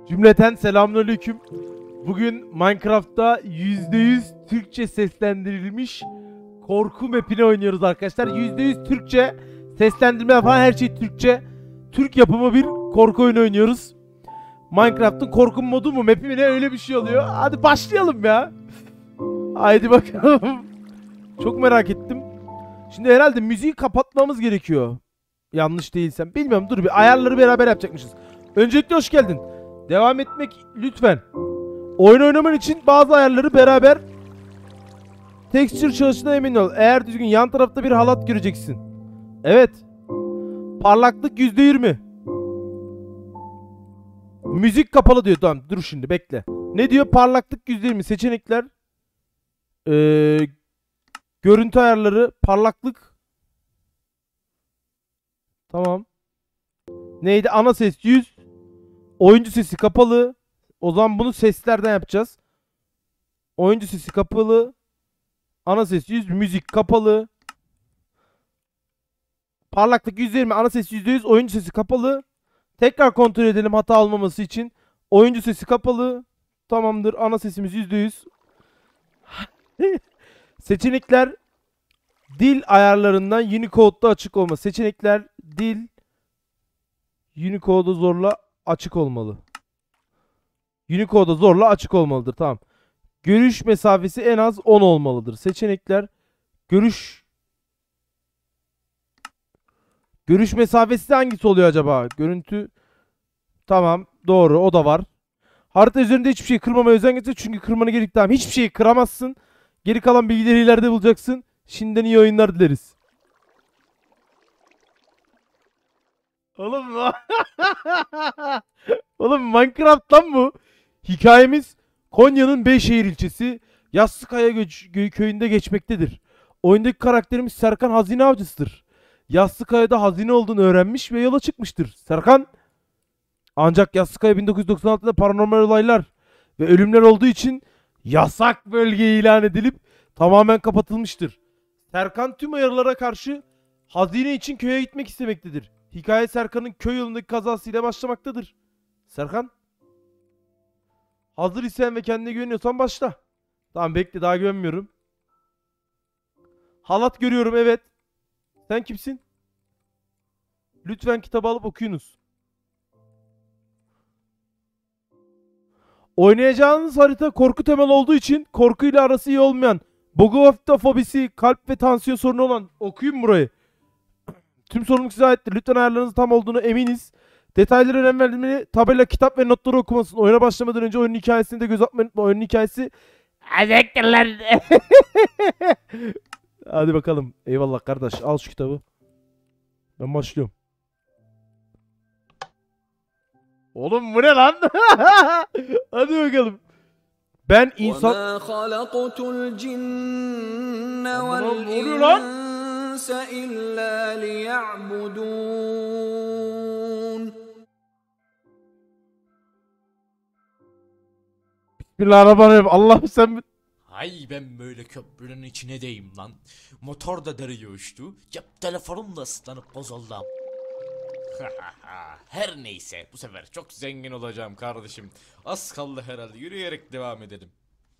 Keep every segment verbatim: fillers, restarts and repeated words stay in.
Cümleten selamünaleyküm. Bugün Minecraft'ta yüzde yüz Türkçe seslendirilmiş korku map'ini oynuyoruz arkadaşlar. yüzde yüz Türkçe seslendirme falan, her şey Türkçe. Türk yapımı bir korku oyunu oynuyoruz. Minecraft'ın korku modu mu, map'i mi ne, öyle bir şey oluyor. Hadi başlayalım ya. Haydi bakalım. Çok merak ettim. Şimdi herhalde müziği kapatmamız gerekiyor. Yanlış değilsem. Bilmiyorum, dur bir ayarları beraber yapacakmışız. Öncelikle hoş geldin. Devam etmek lütfen. Oyun oynaman için bazı ayarları beraber texture çalıştığına emin ol. Eğer düzgün, yan tarafta bir halat göreceksin. Evet. Parlaklık yüzde yirmi. Müzik kapalı diyor. Tamam dur şimdi bekle. Ne diyor? Parlaklık yüzde yirmi. Seçenekler. Ee, görüntü ayarları. Parlaklık. Tamam. Neydi? Ana ses yüz. Oyuncu sesi kapalı. O zaman bunu seslerden yapacağız. Oyuncu sesi kapalı. Ana ses yüz. Müzik kapalı. Parlaklık yüzde yirmi. Ana ses yüzde yüz. Oyuncu sesi kapalı. Tekrar kontrol edelim hata olmaması için. Oyuncu sesi kapalı. Tamamdır. Ana sesimiz yüzde yüz. Seçenekler. Dil ayarlarından Unicode'da açık olma. Seçenekler dil Unicode'u zorla açık olmalı. Unicode'da zorla açık olmalıdır. Tamam. Görüş mesafesi en az on olmalıdır. Seçenekler görüş Görüş mesafesi hangisi oluyor acaba? Görüntü. Tamam. Doğru. O da var. Harita üzerinde hiçbir şey kırmamaya özen göster. Çünkü kırmanı gerek. Tamam. Hiçbir şeyi kıramazsın. Geri kalan bilgileri ileride bulacaksın. Şimdiden iyi oyunlar dileriz. Oğlum Oğlum Minecraft lan bu. Hikayemiz Konya'nın Beyşehir ilçesi Yassıkaya köyünde geçmektedir. Oyundaki karakterimiz Serkan hazine avcısıdır. Yassıkaya'da hazine olduğunu öğrenmiş ve yola çıkmıştır. Serkan ancak Yassıkaya bin dokuz yüz doksan altıda paranormal olaylar ve ölümler olduğu için yasak bölge ilan edilip tamamen kapatılmıştır. Serkan tüm uyarılara karşı hazine için köye gitmek istemektedir. Hikaye Serkan'ın köy yolundaki kazasıyla başlamaktadır. Serkan, hazır isen ve kendine güveniyorsan başla. Tamam bekle, daha güvenmiyorum. Halat görüyorum, evet. Sen kimsin? Lütfen kitabı alıp okuyunuz. Oynayacağınız harita korku temalı olduğu için korkuyla arası iyi olmayan, bogofobisi, kalp ve tansiyon sorunu olan, okuyun burayı. Tüm sorumluluk size aittir. Lütfen ayarlarınızın tam olduğunu eminiz. Detaylara önem vermeli. Tabela, kitap ve notları okumasın. Oyuna başlamadan önce oyunun hikayesini de göz atmayın. Oyunun hikayesi... Azektirler. Hadi bakalım. Eyvallah kardeş. Al şu kitabı. Ben başlıyorum. Oğlum bu ne lan? Hadi bakalım. Ben insan... وَمَا خَلَقْتُ الْجِنَّ وَالْإِنسَ إِلَّا لِيَعْبُدُونَ. Bismillahirrahmanirrahim. Allah'ım sen... Hay ben böyle köprünün içine deyim lan. Motor da deriye uçtu. Cep telefonum da ıslanıp bozuldu. Her neyse, bu sefer çok zengin olacağım kardeşim. Az kaldı herhalde, yürüyerek devam edelim.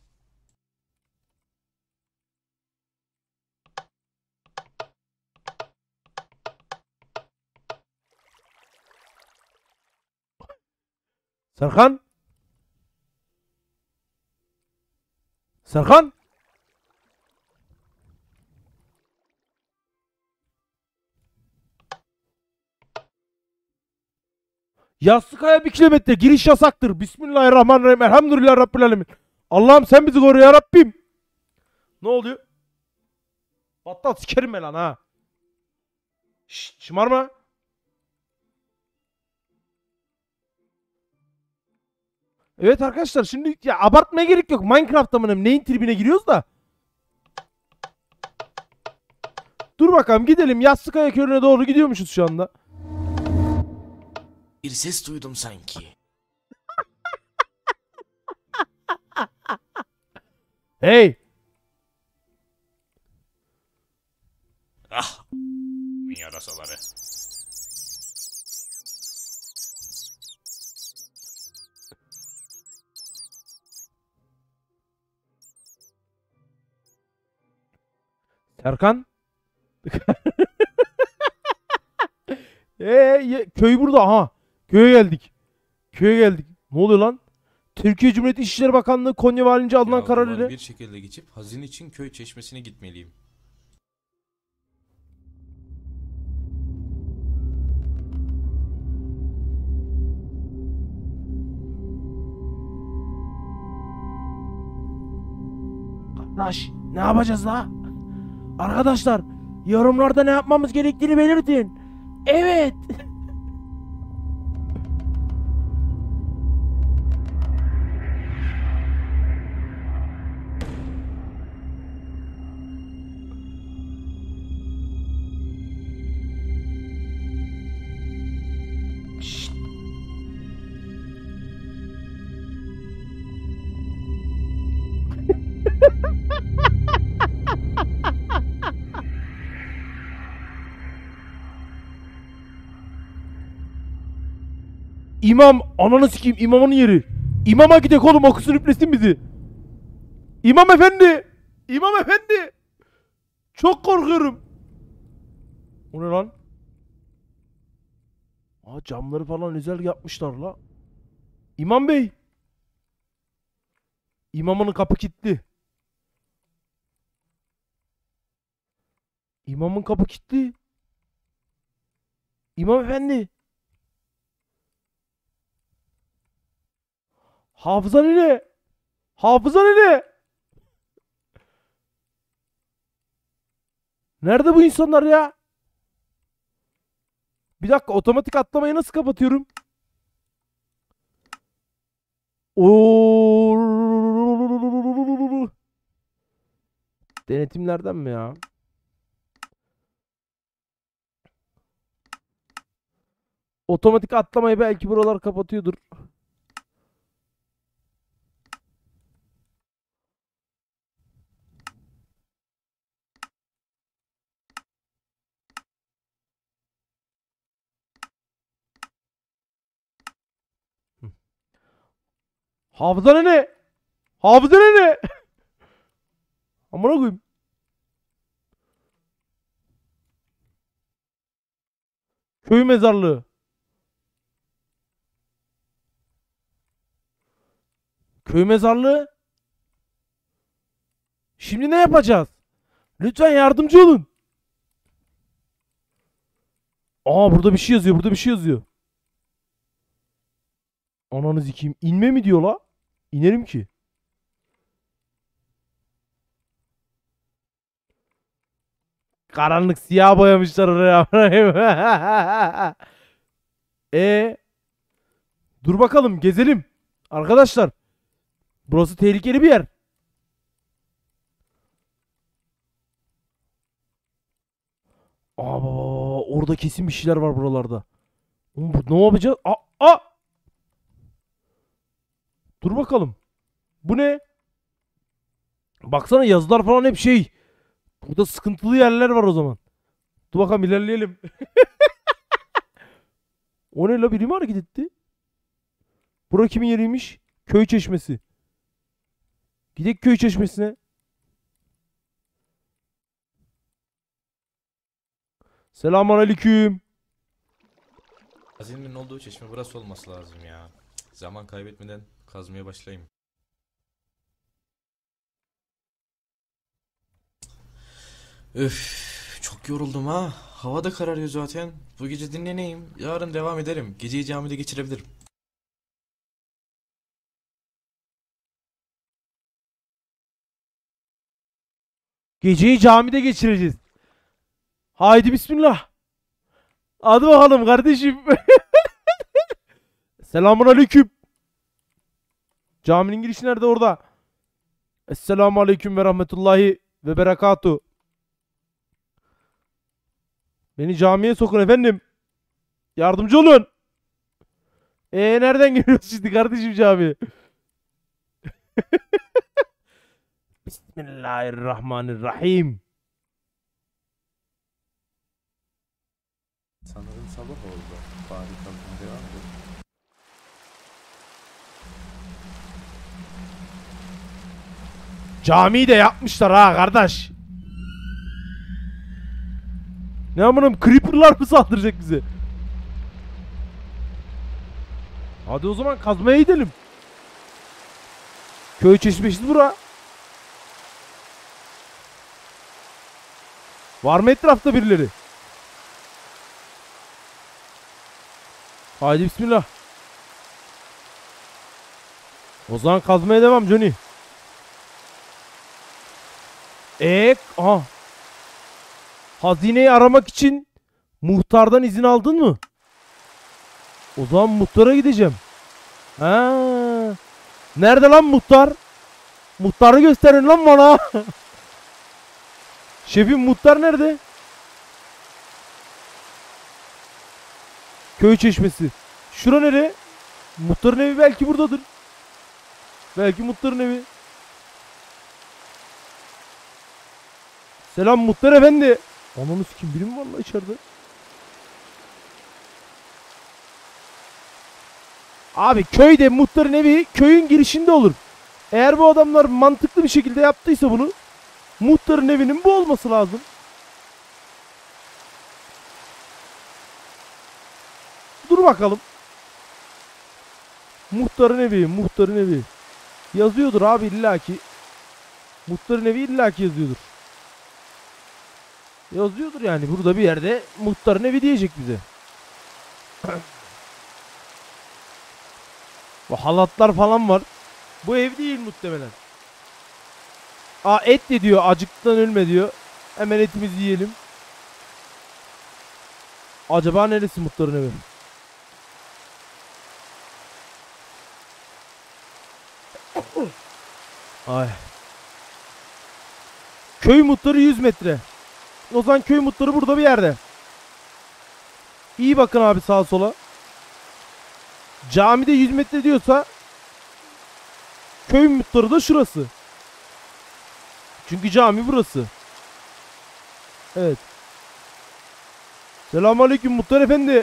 Serkan? Serkan? Yassıkaya bir kilometre. Giriş yasaktır. Bismillahirrahmanirrahim. Elhamdülillah Rabbil Alemin. Allah'ım sen bizi koru ya Rabbim. Ne oluyor? Battal sikerim ben lan ha. Şşt, şımarma. Evet arkadaşlar, şimdi ya abartmaya gerek yok. Minecraft'ta mı neyin tribine giriyoruz da. Dur bakalım, gidelim. Yassıkaya köyüne doğru gidiyormuşuz şu anda. Bir ses duydum sanki. Hey. Ah. Yarasaları. Serkan? Eee köy burada ha. Köye geldik. Köye geldik. Ne oluyor lan? Türkiye Cumhuriyeti İçişleri Bakanlığı Konya Valince alınan Ya, karar duvar ile bir şekilde geçip hazine için köy çeşmesine gitmeliyim. Arkadaş ne yapacağız la? Arkadaşlar yorumlarda ne yapmamız gerektiğini belirtin. Evet. Şşt. İmam ananı sikeyim imamın yeri. İmama gidek oğlum okusun üflesin bizi. İmam efendi. İmam efendi. Çok korkuyorum. O ne lan? Aa camları falan özel yapmışlar la. İmam bey. İmamın kapı kilitli. İmamın kapı kilitli. İmam efendi. Hafıza nene. Hafıza nene. Nerede bu insanlar ya? Bir dakika otomatik atlamayı nasıl kapatıyorum? Oo. Denetimlerden mi ya? Otomatik atlamayı belki buralar kapatıyordur. Hafıza nene. Hafıza nene. Amına koyayım. Köy mezarlığı. Köy mezarlığı. Şimdi ne yapacağız? Lütfen yardımcı olun. Aa burada bir şey yazıyor. Burada bir şey yazıyor. Ananı sikeyim. İnme mi diyor la? İnerim ki. Karanlık siyah boyamışlar oraya. E dur bakalım gezelim. Arkadaşlar. Burası tehlikeli bir yer. Aa baba, orada kesin bir şeyler var buralarda. Oğlum, bu- ne yapacağız? Aa, aa! Dur bakalım. Bu ne? Baksana yazılar falan hep şey. Burada sıkıntılı yerler var o zaman. Dur bakalım ilerleyelim. O ne la biri mi hareket etti? Bura kimin yeriymiş? Köy çeşmesi. Gidelim köy çeşmesine. Selamünaleyküm. Hazinenin olduğu çeşme burası olması lazım ya. Cık, zaman kaybetmeden kazmaya başlayayım. Öf, çok yoruldum ha. Hava da kararıyor zaten. Bu gece dinleneyim. Yarın devam ederim. Geceyi camide geçirebilirim. Geceyi camide geçireceğiz. Haydi bismillah. Hadi bakalım kardeşim. Selamünaleyküm. Caminin girişi nerede orada? Esselamu aleyküm ve rahmetullahi ve berekatuhu. Beni camiye sokun efendim. Yardımcı olun. Eee nereden geliyoruz şimdi kardeşim camiye? Bismillahirrahmanirrahim. Sanırım sabah oldu. Bari kalkın devam edelim. Camiyi de yapmışlar ha kardeş. Ne amınım, creeper'lar mı saldıracak bize? Hadi o zaman kazmaya gidelim. Köy çeşmesi bura. Var mı etrafta birileri? Haydi bismillah. O zaman kazmaya devam Johnny. Eee aha. Hazineyi aramak için muhtardan izin aldın mı? O zaman muhtara gideceğim. Ha. Nerede lan muhtar? Muhtarı gösterin lan bana. Şefim muhtar nerede? Köy çeşmesi. Şura nere? Muhtarın evi belki buradadır. Belki muhtarın evi. Selam muhtar efendi. Ananı sikim, biri mi var lan içeride? Abi köyde muhtarın evi köyün girişinde olur. Eğer bu adamlar mantıklı bir şekilde yaptıysa bunu, muhtarın evinin bu olması lazım. Dur bakalım. Muhtarın evi, muhtarın evi. Yazıyordur abi illaki. Muhtarın evi illaki yazıyordur. Yazıyordur yani, burada bir yerde muhtarın evi diyecek bize. Bu halatlar falan var. Bu ev değil muhtemelen. Aa, et de diyor, acıktan ölme diyor. Hemen etimizi yiyelim. Acaba neresi muhtarın evi? Ay. Köy muhtarı yüz metre. O zaman köy muhtarı burada bir yerde. İyi bakın abi sağa sola. Camide yüz metre diyorsa köy muhtarı da şurası. Çünkü cami burası. Evet. Selamünaleyküm muhtar efendi.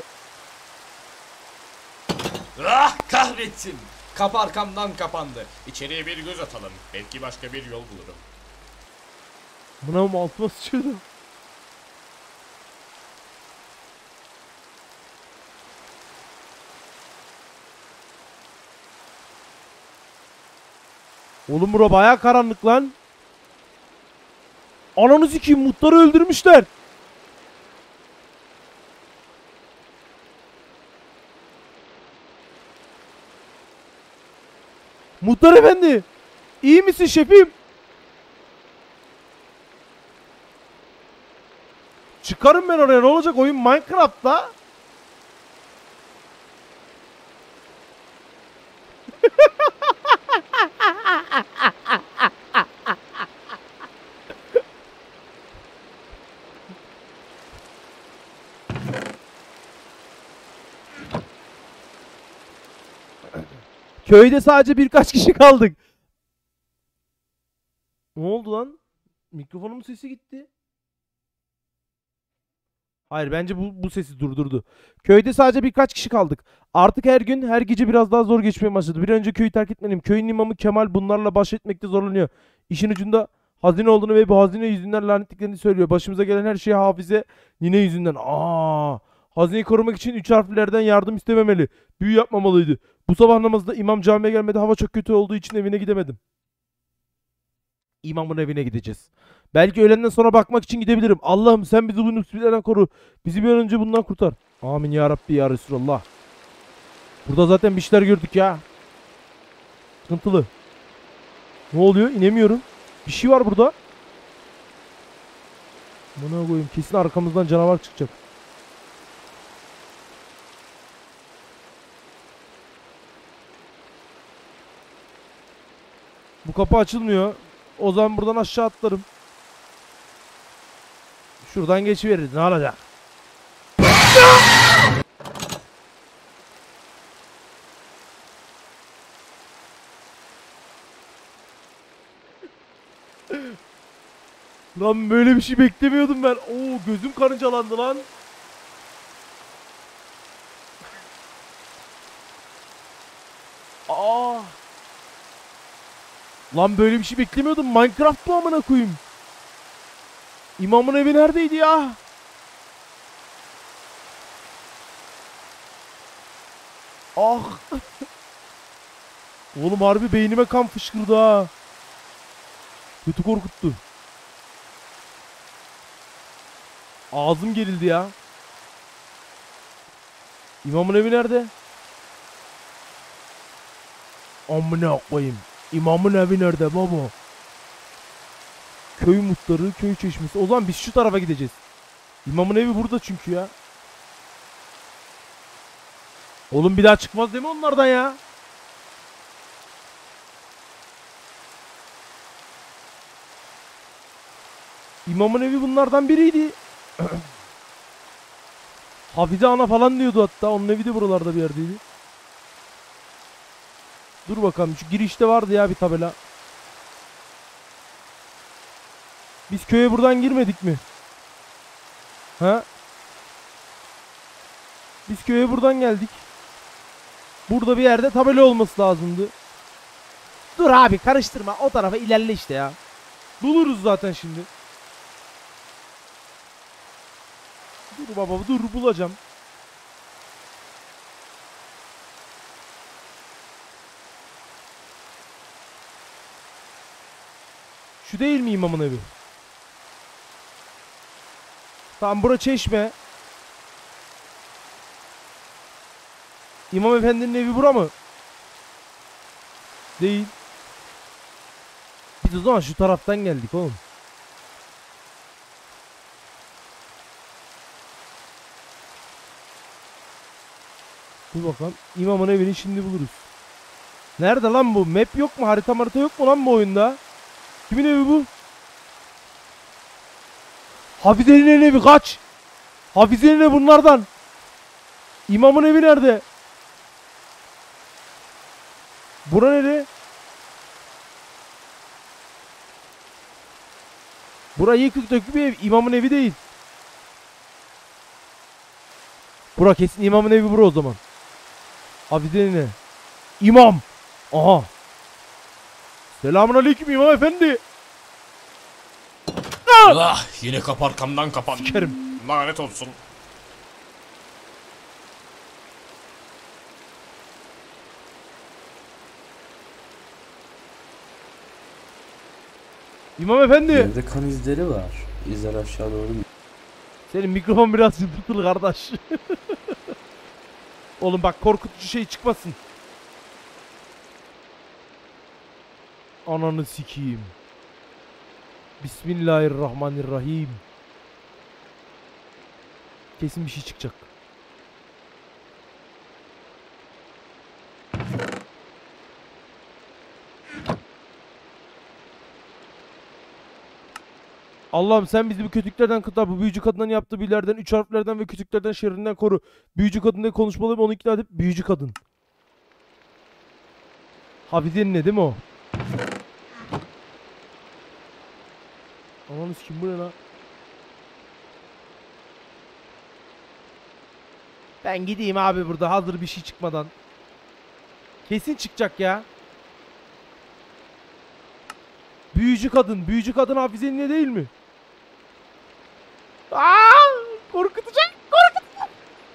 Ah kahretsin. Kapı arkamdan kapandı. İçeriye bir göz atalım. Belki başka bir yol bulurum. Buna altıma sıçıyordu. Oğlum bura bayağı karanlık lan. Ananı sikeyim, muhtarı öldürmüşler. Muhtar efendi. İyi misin şefim? Çıkarım ben oraya, ne olacak, oyun Minecraft'ta. Köyde sadece birkaç kişi kaldık. Ne oldu lan? Mikrofonumun sesi gitti. Hayır, bence bu, bu sesi durdurdu. Köyde sadece birkaç kişi kaldık. Artık her gün her gece biraz daha zor geçmeye başladı. Bir an önce köyü terk etmeliyim. Köyün imamı Kemal bunlarla baş etmekte zorlanıyor. İşin ucunda hazine olduğunu ve bu hazine yüzünden lanetliklerini söylüyor. Başımıza gelen her şey Hafize nine yüzünden. Aa, hazineyi korumak için üç harflerden yardım istememeli. Büyü yapmamalıydı. Bu sabah namazında imam camiye gelmedi. Hava çok kötü olduğu için evine gidemedim. İmamın evine gideceğiz. Belki öğlenden sonra bakmak için gidebilirim. Allah'ım sen bizi bu musibetlerden koru. Bizi bir an önce bundan kurtar. Amin ya Rabbi ya Resulallah. Burada zaten bir şeyler gördük ya. Sıkıntılı. Ne oluyor? İnemiyorum. Bir şey var burada. Buna koyayım. Kesin arkamızdan canavar çıkacak. Bu kapı açılmıyor. O zaman buradan aşağı atlarım. Şuradan geçiveririz. Ne olacak? Lan böyle bir şey beklemiyordum ben. Oo, gözüm karıncalandı lan. Aa. Lan böyle bir şey beklemiyordum. Minecraft bu amına koyayım. İmamın evi neredeydi ya? Ah. Oğlum harbi beynime kan fışkırdı ha. Kötü korkuttu. Ağzım gerildi ya. İmamın evi nerede? Amına koyayım. İmamın evi nerede baba? Köy muhtarı, köy çeşmesi. O zaman biz şu tarafa gideceğiz. İmamın evi burada çünkü ya. Oğlum bir daha çıkmaz değil mi onlardan ya? İmamın evi bunlardan biriydi. Hafize ana falan diyordu hatta. Onun evi de buralarda bir yerdeydi. Dur bakalım. Şu girişte vardı ya bir tabela. Biz köye buradan girmedik mi? Ha? Biz köye buradan geldik. Burada bir yerde tabela olması lazımdı. Dur abi karıştırma. O tarafa ilerle işte ya. Buluruz zaten şimdi. Dur baba dur bulacağım. Şu değil mi imamın evi? Tamam bura çeşme. İmam efendinin evi bura mı? Değil. Biz o zaman şu taraftan geldik oğlum. Dur bakalım. İmamın evini şimdi buluruz. Nerede lan bu? Map yok mu? Harita marita yok mu lan bu oyunda? Kimin evi bu? Hafize'nin evi kaç? Hafize'nin evi bunlardan. İmamın evi nerede? Bura nere? Bura yıkık dökük bir ev. İmamın evi değil. Bura kesin imamın evi bura o zaman. Hafize'nin evi. İmam. Aha. Selamun aleyküm imam efendi. Allah yine kapı arkamdan kapan. Sikerim. Lanet olsun. İmam efendi. Yerde kan izleri var. İzler aşağı doğru. Senin mikrofon biraz zıpırtılı kardeş. Oğlum bak korkutucu şey çıkmasın. Ananı sikeyim. Bismillahirrahmanirrahim. Kesin bir şey çıkacak. Allah'ım sen bizi bu kötülüklerden kurtar. Bu büyücü kadının yaptığı büyülerden, üç harflerden ve kötülüklerden şerrinden koru. Büyücü kadınla konuşmalıyım, onu ikna edip büyücü kadın. Hafize'nin ne değil mi o? Ananı kim bu ne lan? Ben gideyim abi burada hazır bir şey çıkmadan. Kesin çıkacak ya. Büyücü kadın. Büyücü kadın Hafize'nin ne değil mi? Aa, korkutacak. Korkutacak.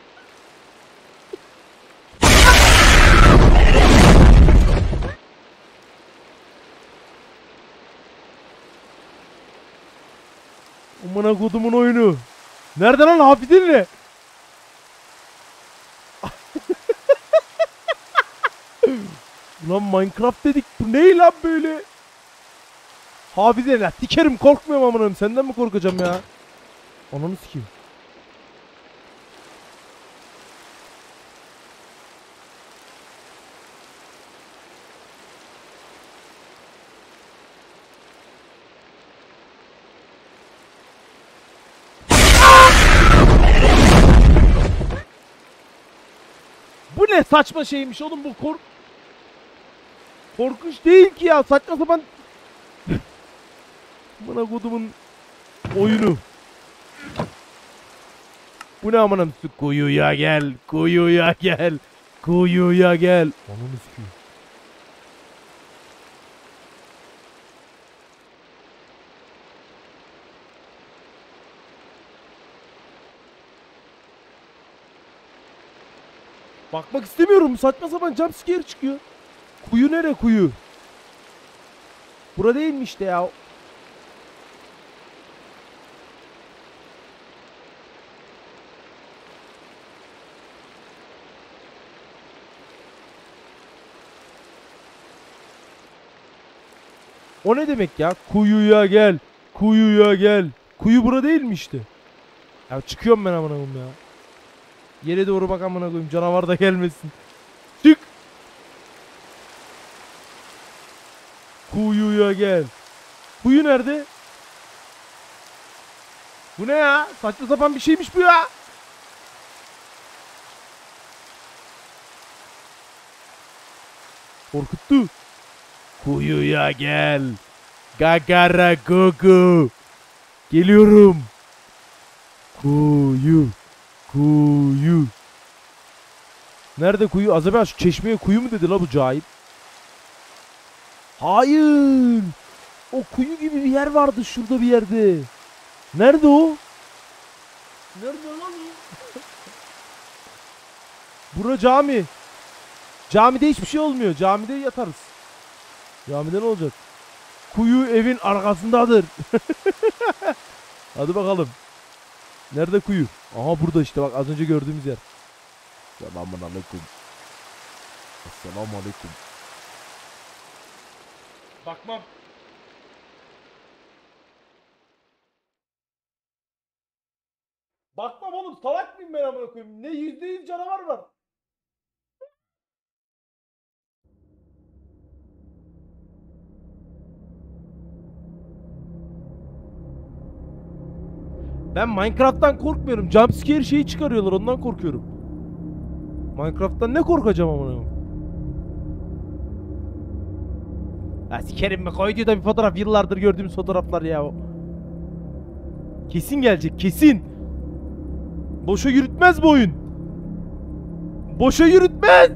Amına kodumun oyunu. Nerede lan Hafize'nin ne? Ulan Minecraft dedik. Bu ne lan böyle? Hafize ne? Dikerim korkmuyorum amınım. Senden mi korkacağım ya? Ananı sikeyim. Bu ne saçma şeymiş oğlum bu kork... Korkunç değil ki ya saçma sapan... Bana kodumun oyunu. Bu ne amanım? Kuyuya gel, kuyuya gel, kuyuya gel. Ananı sikeyim. Bakmak istemiyorum. Saçma sapan jumpscare çıkıyor. Kuyu nere kuyu? Bura değil mi işte ya? O ne demek ya? Kuyuya gel. Kuyuya gel. Kuyu bura değil mi işte? Ya çıkıyorum ben amına koyayım ya. Yere doğru bak amına koyayım. Canavar da gelmesin. Çık. Kuyuya gel. Kuyu nerede? Bu ne ya? Saçma sapan bir şeymiş bu ya. Korkuttu. Kuyuya gel. Gagara gugu. Geliyorum. Kuyu. Kuyu. Nerede kuyu? Az evvel şu çeşmeye kuyu mu dedi la bu cahil? Hayır. O kuyu gibi bir yer vardı şurada bir yerde. Nerede o? Nerede lan o? Bura cami. Camide hiçbir şey olmuyor. Camide yatarız. Camide ne olacak? Kuyu evin arkasındadır. Hadi bakalım. Nerede kuyu? Aha burada işte bak az önce gördüğümüz yer. Selamun aleyküm. Selamun aleyküm. Bakmam. Bakmam oğlum, salak mıyım ben amına koyayım? Ne yüzde yüz canavar var. Ben Minecraft'tan korkmuyorum. Jumpscare şeyi çıkarıyorlar, ondan korkuyorum. Minecraft'tan ne korkacağım amına koyayım? Ya sikerim mi? Koyduğu da bir fotoğraf, yıllardır gördüğümüz fotoğraflar ya. Kesin gelecek, kesin. Boşa yürütmez bu oyun. Boşa yürütmez.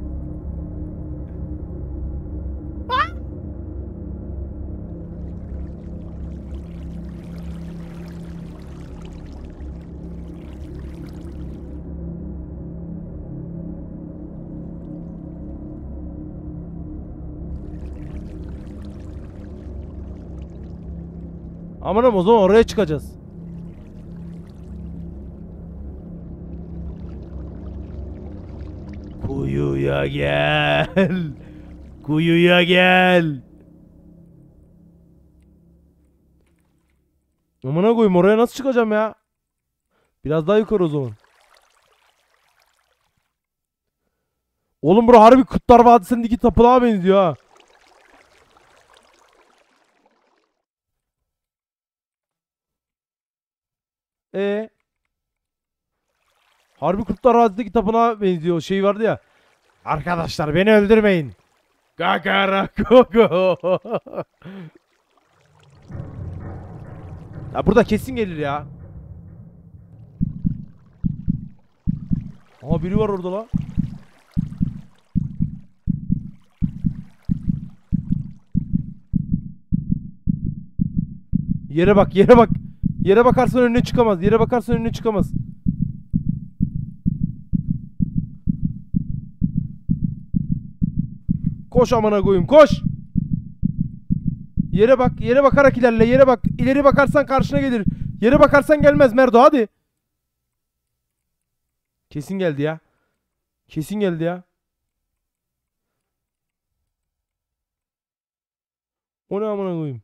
Amanım, o zaman oraya çıkacağız. Kuyuya gel. Kuyuya gel. Amına koyayım, oraya nasıl çıkacağım ya? Biraz daha yukarı o zaman. Oğlum bura harbi Kurtlar Vadisi'ndeki tapınağa benziyor ha. E harbi Kurtlar Vadisi'ndeki tapınağa benziyor. Şey vardı ya. Arkadaşlar beni öldürmeyin. Gagara gogo. Ya burada kesin gelir ya. Aha biri var orada la. Yere bak, yere bak. Yere bakarsan önüne çıkamaz. Yere bakarsan önüne çıkamaz. Koş amına koyayım, koş. Yere bak, yere bakarak ilerle. Yere bak. İleri bakarsan karşına gelir. Yere bakarsan gelmez Merdo, hadi. Kesin geldi ya. Kesin geldi ya. O ne amına koyayım?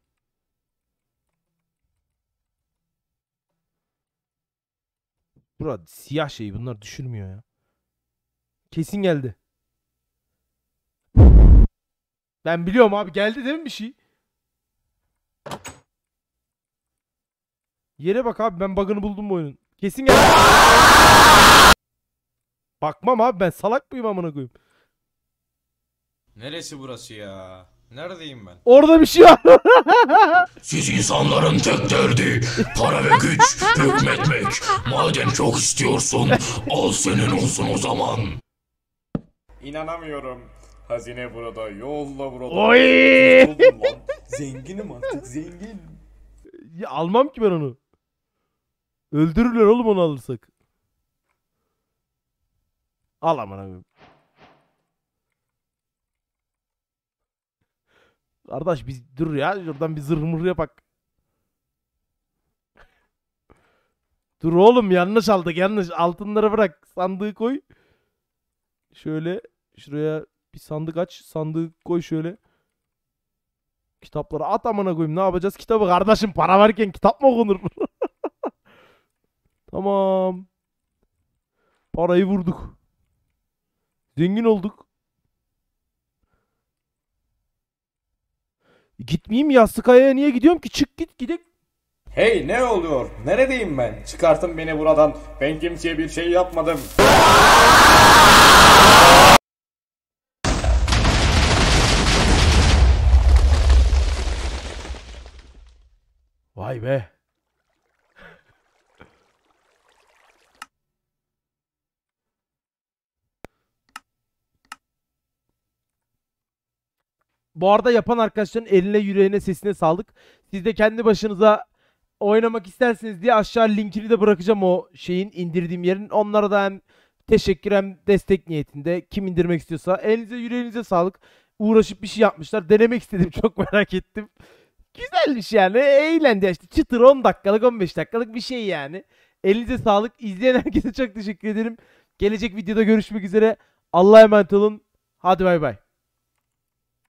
Burada siyah şey, bunlar düşürmüyor ya. Kesin geldi. Ben biliyorum abi, geldi değil mi bir şey? Yere bak abi, ben bug'ını buldum bu oyunun. Kesin geldi. Bakmam abi, ben salak mıyım amına koyayım? Neresi burası ya? Neredeyim ben? Orada bir şey var. Siz insanların tek derdi para ve güç, hükmetmek. Madem çok istiyorsun, al senin olsun o zaman. İnanamıyorum. Hazine burada, yolla burada. Oy! Yoldum lan. Zenginim artık, zengin. Ya almam ki ben onu. Öldürürler oğlum onu alırsak. Al amına koyayım. Kardeş biz dur ya. Şuradan bir zırh mırh yapak. Dur oğlum yanlış aldık yanlış. Altınları bırak. Sandığı koy. Şöyle şuraya bir sandık aç. Sandığı koy şöyle. Kitapları at amına koyayım. Ne yapacağız kitabı? Kardeşim para varken kitap mı okunur? Tamam. Parayı vurduk. Zengin olduk. Gitmeyeyim Yassıkaya'ya niye gidiyorum ki? Çık git gidelim. Hey ne oluyor? Neredeyim ben? Çıkartın beni buradan. Ben kimseye bir şey yapmadım. Vay be. Bu arada yapan arkadaşların eline yüreğine sesine sağlık. Siz de kendi başınıza oynamak isterseniz diye aşağı linkini de bırakacağım o şeyin indirdiğim yerin. Onlara da hem teşekkür hem destek niyetinde kim indirmek istiyorsa. Elinize yüreğinize sağlık. Uğraşıp bir şey yapmışlar. Denemek istedim. Çok merak ettim. Güzelmiş yani. Eğlendi işte. Çıtır on dakikalık on beş dakikalık bir şey yani. Elinize sağlık. İzleyen herkese çok teşekkür ederim. Gelecek videoda görüşmek üzere. Allah'a emanet olun. Hadi bay bay.